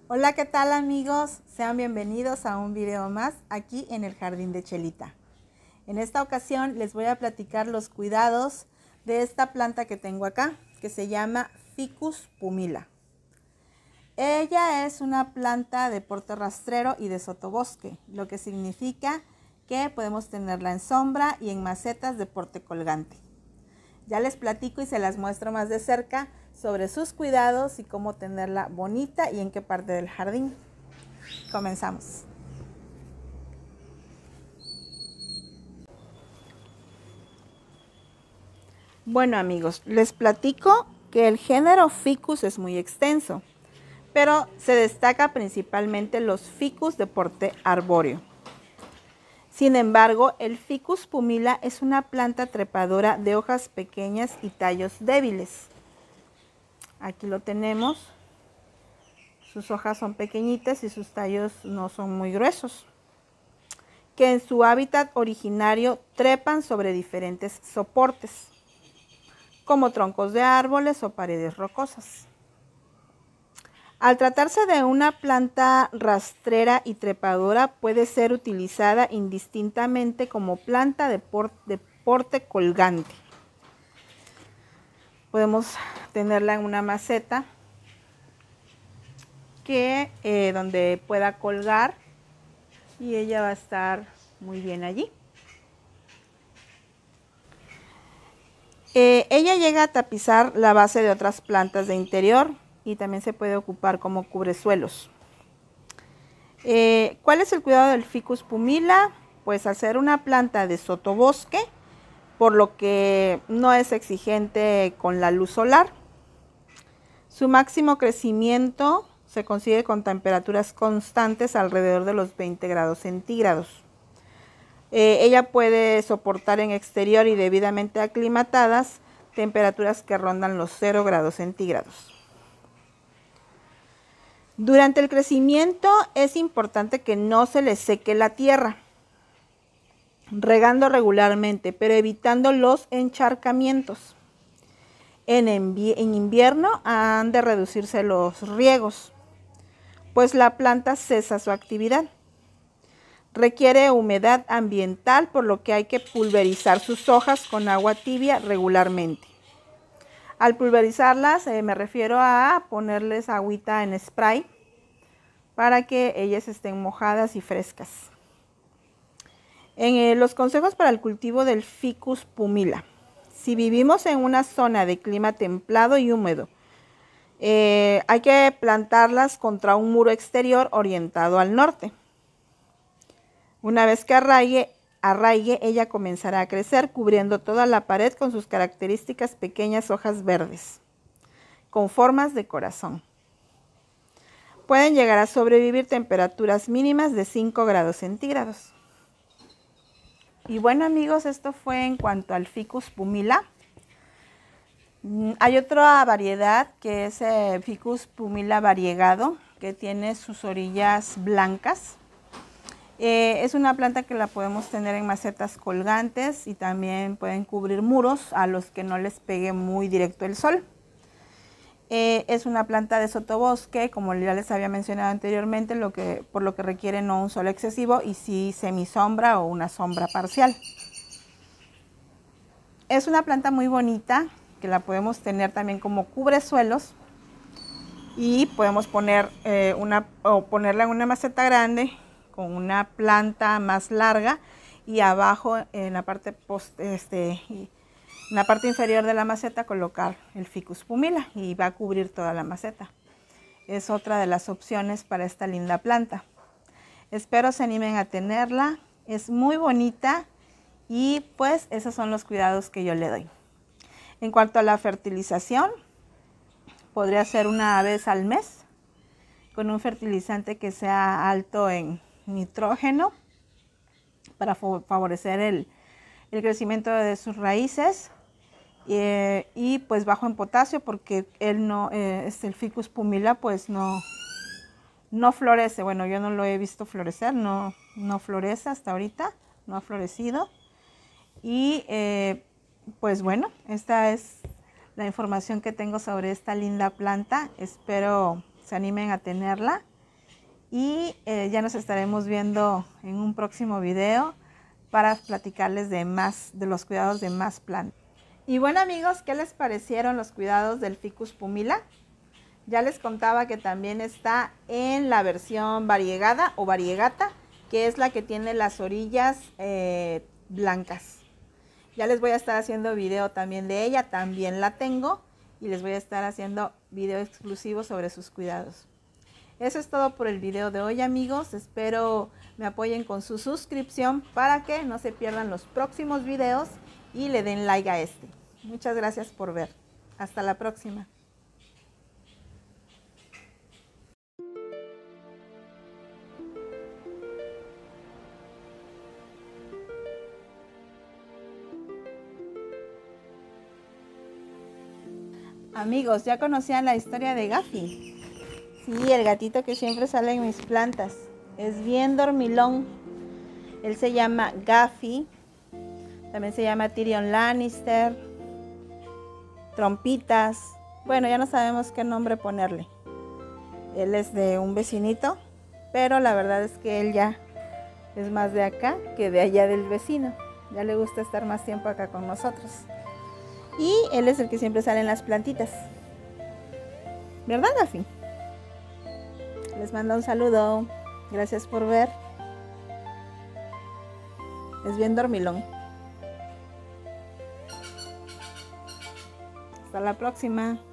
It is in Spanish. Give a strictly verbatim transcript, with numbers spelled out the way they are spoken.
Hola, ¿qué tal amigos? Sean bienvenidos a un video más aquí en el Jardín de Chelita. En esta ocasión les voy a platicar los cuidados de esta planta que tengo acá, que se llama Ficus pumila. Ella es una planta de porte rastrero y de sotobosque, lo que significa que podemos tenerla en sombra y en macetas de porte colgante. Ya les platico y se las muestro más de cerca sobre sus cuidados y cómo tenerla bonita y en qué parte del jardín. Comenzamos. Bueno amigos, les platico que el género Ficus es muy extenso, pero se destaca principalmente los Ficus de porte arbóreo. Sin embargo, el Ficus pumila es una planta trepadora de hojas pequeñas y tallos débiles. Aquí lo tenemos. Sus hojas son pequeñitas y sus tallos no son muy gruesos, que en su hábitat originario trepan sobre diferentes soportes, como troncos de árboles o paredes rocosas. Al tratarse de una planta rastrera y trepadora, puede ser utilizada indistintamente como planta de porte, de porte colgante. Podemos tenerla en una maceta que eh, donde pueda colgar y ella va a estar muy bien allí. Eh, ella llega a tapizar la base de otras plantas de interior y también se puede ocupar como cubresuelos. Eh, ¿Cuál es el cuidado del Ficus pumila? Pues al ser una planta de sotobosque, por lo que no es exigente con la luz solar. Su máximo crecimiento se consigue con temperaturas constantes alrededor de los veinte grados centígrados. Eh, ella puede soportar en exterior y debidamente aclimatadas temperaturas que rondan los cero grados centígrados. Durante el crecimiento es importante que no se le seque la tierra, regando regularmente, pero evitando los encharcamientos. En, en invierno han de reducirse los riegos, pues la planta cesa su actividad. Requiere humedad ambiental, por lo que hay que pulverizar sus hojas con agua tibia regularmente. Al pulverizarlas eh, me refiero a ponerles agüita en spray para que ellas estén mojadas y frescas. En eh, los consejos para el cultivo del Ficus pumila. Si vivimos en una zona de clima templado y húmedo, eh, hay que plantarlas contra un muro exterior orientado al norte. Una vez que arraigue, arraigue, ella comenzará a crecer, cubriendo toda la pared con sus características pequeñas hojas verdes, con formas de corazón. Pueden llegar a sobrevivir temperaturas mínimas de cinco grados centígrados. Y bueno amigos, esto fue en cuanto al Ficus pumila. Hay otra variedad que es el Ficus pumila variegado, que tiene sus orillas blancas. Eh, es una planta que la podemos tener en macetas colgantes y también pueden cubrir muros a los que no les pegue muy directo el sol. Eh, es una planta de sotobosque, como ya les había mencionado anteriormente, lo que, por lo que requiere no un sol excesivo y sí semisombra o una sombra parcial. Es una planta muy bonita que la podemos tener también como cubresuelos y podemos poner eh, una, o ponerla en una maceta grande con una planta más larga y abajo en la parte, post, este, en la parte inferior de la maceta colocar el Ficus pumila y va a cubrir toda la maceta. Es otra de las opciones para esta linda planta. Espero se animen a tenerla, es muy bonita y pues esos son los cuidados que yo le doy. En cuanto a la fertilización, podría ser una vez al mes con un fertilizante que sea alto en nitrógeno para favorecer el, el crecimiento de sus raíces eh, y pues bajo en potasio porque él no, eh, es el Ficus pumila pues no, no florece. Bueno, yo no lo he visto florecer, no, no florece hasta ahorita, no ha florecido y eh, pues bueno, esta es la información que tengo sobre esta linda planta. Espero se animen a tenerla y eh, ya nos estaremos viendo en un próximo video para platicarles de más, de los cuidados de más plantas. Y bueno amigos, ¿qué les parecieron los cuidados del Ficus pumila? Ya les contaba que también está en la versión variegada o variegata, que es la que tiene las orillas eh, blancas. Ya les voy a estar haciendo video también de ella, también la tengo, y les voy a estar haciendo video exclusivo sobre sus cuidados. Eso es todo por el video de hoy amigos, espero me apoyen con su suscripción para que no se pierdan los próximos videos y le den like a este. Muchas gracias por ver. Hasta la próxima. Amigos, ¿ya conocían la historia de Gaffy? Sí, el gatito que siempre sale en mis plantas. Es bien dormilón. Él se llama Gaffy. También se llama Tyrion Lannister. Trompitas. Bueno, ya no sabemos qué nombre ponerle. Él es de un vecinito, pero la verdad es que él ya es más de acá que de allá del vecino. Ya le gusta estar más tiempo acá con nosotros. Y él es el que siempre sale en las plantitas. ¿Verdad, Gaffy? Les mando un saludo. Gracias por ver. Es bien dormilón. Hasta la próxima.